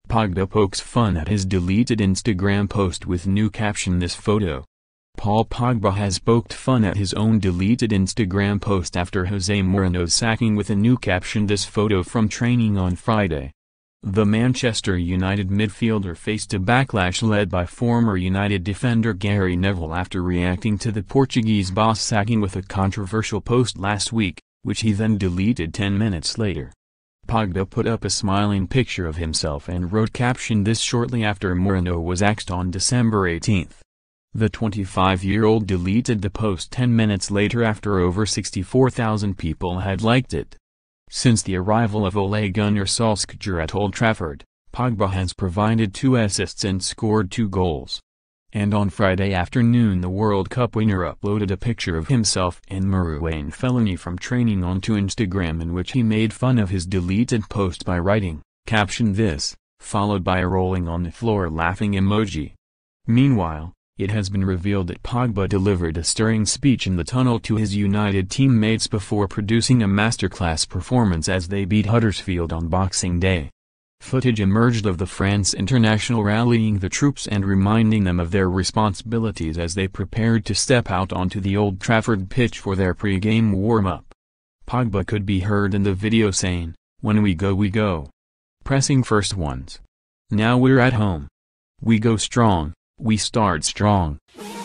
Pogba pokes fun at his deleted Instagram post with new caption. This photo. Paul Pogba has poked fun at his own deleted Instagram post after Jose Mourinho's sacking with a new caption. This photo from training on Friday. The Manchester United midfielder faced a backlash led by former United defender Gary Neville after reacting to the Portuguese boss sacking with a controversial post last week, which he then deleted 10 minutes later. Pogba put up a smiling picture of himself and wrote caption this shortly after Mourinho was axed on December 18. The 25-year-old deleted the post 10 minutes later after over 64,000 people had liked it. Since the arrival of Ole Gunnar Solskjaer at Old Trafford, Pogba has provided 2 assists and scored 2 goals. And on Friday afternoon the World Cup winner uploaded a picture of himself and Mourinho from training onto Instagram, in which he made fun of his deleted post by writing, caption this, followed by a rolling on the floor laughing emoji. Meanwhile, it has been revealed that Pogba delivered a stirring speech in the tunnel to his United teammates before producing a masterclass performance as they beat Huddersfield on Boxing Day. Footage emerged of the France international rallying the troops and reminding them of their responsibilities as they prepared to step out onto the Old Trafford pitch for their pre-game warm-up. Pogba could be heard in the video saying, "When we go we go. Pressing first ones. Now we're at home. We go strong, we start strong."